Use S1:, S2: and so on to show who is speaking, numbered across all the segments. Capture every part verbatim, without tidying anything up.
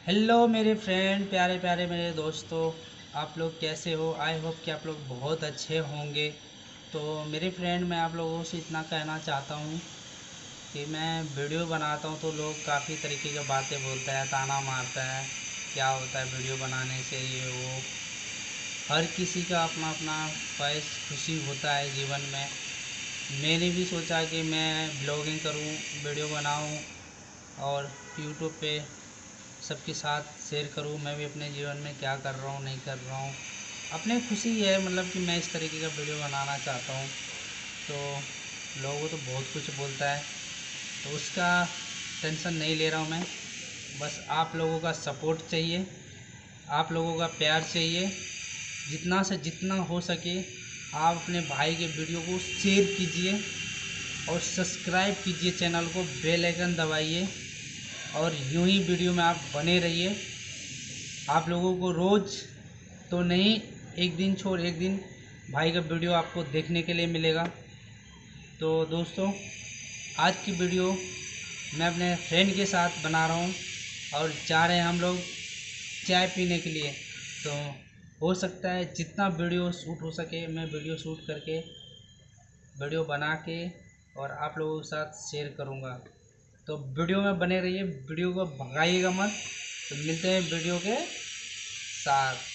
S1: Hello मेरे friend, प्यारे प्यारे मेरे दोस्तों, आप लोग कैसे हो। आई होप कि आप लोग बहुत अच्छे होंगे। तो मेरे फ्रेंड, मैं आप लोगों से इतना कहना चाहता हूँ कि मैं वीडियो बनाता हूँ तो लोग काफ़ी तरीके की बातें बोलता है, ताना मारता है, क्या होता है वीडियो बनाने से, ये वो। हर किसी का अपना अपना ख्वाहिश खुशी होता है जीवन में। मैंने भी सोचा कि मैं ब्लॉगिंग करूँ, वीडियो बनाऊँ और यूट्यूब पे सबके साथ शेयर करूँ मैं भी अपने जीवन में क्या कर रहा हूँ, नहीं कर रहा हूँ। अपने खुशी है, मतलब कि मैं इस तरीके का वीडियो बनाना चाहता हूँ। तो लोगों तो बहुत कुछ बोलता है, तो उसका टेंशन नहीं ले रहा हूँ मैं। बस आप लोगों का सपोर्ट चाहिए, आप लोगों का प्यार चाहिए। जितना से जितना हो सके आप अपने भाई के वीडियो को शेयर कीजिए और सब्सक्राइब कीजिए चैनल को, बेल आइकन दबाइए और यूं ही वीडियो में आप बने रहिए। आप लोगों को रोज़ तो नहीं, एक दिन छोड़ एक दिन भाई का वीडियो आपको देखने के लिए मिलेगा। तो दोस्तों, आज की वीडियो मैं अपने फ्रेंड के साथ बना रहा हूँ और जा रहे हैं हम लोग चाय पीने के लिए। तो हो सकता है जितना वीडियो शूट हो सके मैं वीडियो शूट करके वीडियो बना के और आप लोगों के साथ शेयर करूँगा। तो वीडियो में बने रहिए, वीडियो को भगाइएगा मत। तो मिलते हैं वीडियो के साथ।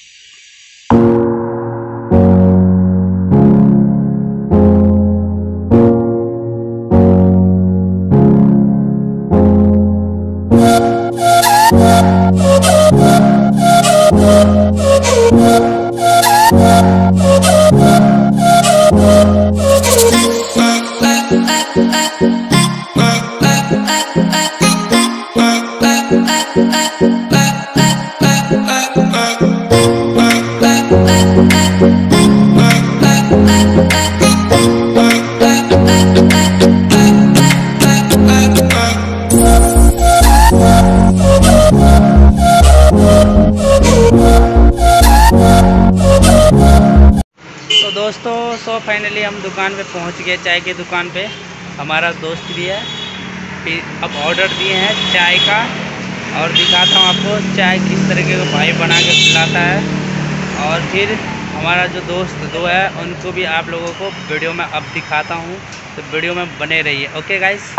S1: तो दोस्तों, सो फाइनली हम दुकान पे पहुंच गए, चाय की दुकान पे। हमारा दोस्त भी है। फिर अब ऑर्डर दिए हैं चाय का और दिखाता हूँ आपको चाय किस तरीके का भाई बना के पिलाता है। और फिर हमारा जो दोस्त दो है उनको भी आप लोगों को वीडियो में अब दिखाता हूँ। तो वीडियो में बने रहिए। Okay guys.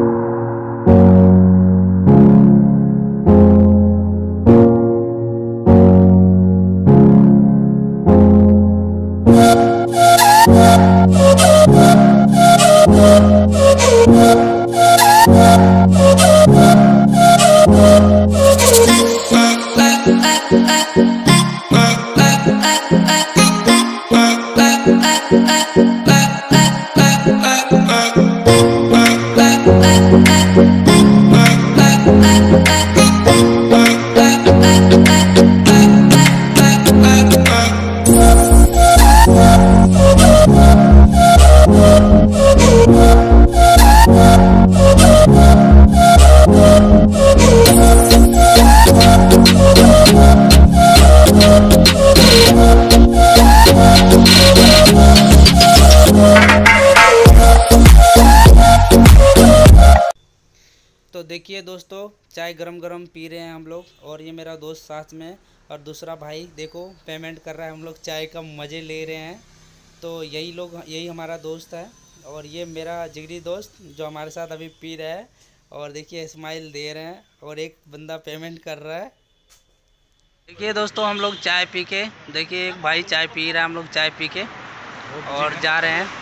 S1: तो देखिए दोस्तों, चाय गरम गरम पी रहे हैं हम लोग और ये मेरा दोस्त साथ में और दूसरा भाई देखो पेमेंट कर रहा है। हम लोग चाय का मज़े ले रहे हैं। तो यही लोग यही हमारा दोस्त है और ये मेरा जिगरी दोस्त जो हमारे साथ अभी पी रहा है। और देखिए स्माइल दे रहे हैं और एक बंदा पेमेंट कर रहा है। देखिए दोस्तों, हम लोग चाय पी के, देखिए एक भाई चाय पी रहा है, हम लोग चाय पी के और जा रहे हैं।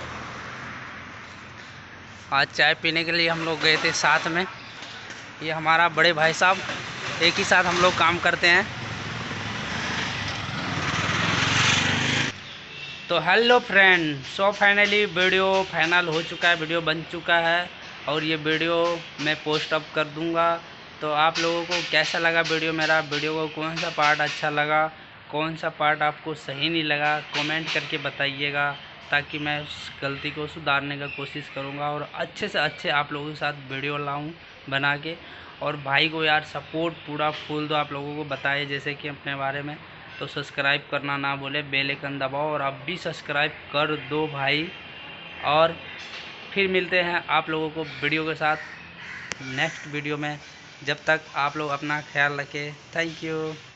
S1: आज चाय पीने के लिए हम लोग गए थे साथ में। ये हमारा बड़े भाई साहब, एक ही साथ हम लोग काम करते हैं। तो hello friend, so finally video final हो चुका है, वीडियो बन चुका है और ये वीडियो मैं पोस्ट अप कर दूंगा। तो आप लोगों को कैसा लगा वीडियो मेरा, वीडियो को कौन सा पार्ट अच्छा लगा, कौन सा पार्ट आपको सही नहीं लगा, कमेंट करके बताइएगा, ताकि मैं उस गलती को सुधारने का कोशिश करूँगा और अच्छे से अच्छे आप लोगों के साथ वीडियो लाऊँ बना के। और भाई को यार सपोर्ट पूरा फुल दो, आप लोगों को बताए जैसे कि अपने बारे में। तो सब्सक्राइब करना ना भूले, बेल आइकन दबाओ और अब भी सब्सक्राइब कर दो भाई। और फिर मिलते हैं आप लोगों को वीडियो के साथ नेक्स्ट वीडियो में। जब तक आप लोग अपना ख्याल रखें। Thank you.